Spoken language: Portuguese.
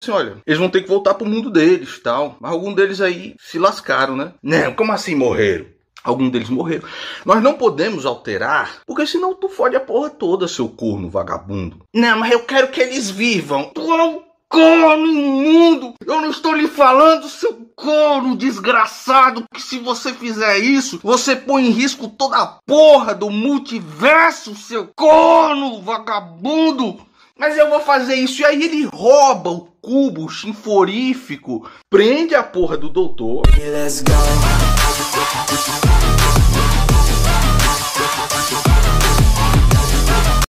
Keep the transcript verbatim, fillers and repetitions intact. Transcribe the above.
assim, olha, eles vão ter que voltar pro mundo deles e tal. Mas alguns deles aí se lascaram, né? Não, como assim morreram? Alguns deles morreram. Nós não podemos alterar, porque senão tu fode a porra toda, seu corno vagabundo. Não, mas eu quero que eles vivam. Tu é um corno imundo. Eu não estou lhe falando, seu corno desgraçado, que se você fizer isso, você põe em risco toda a porra do multiverso, seu corno vagabundo. Mas eu vou fazer isso. E aí ele rouba o cubo chinforífico, prende a porra do doutor. Let's go.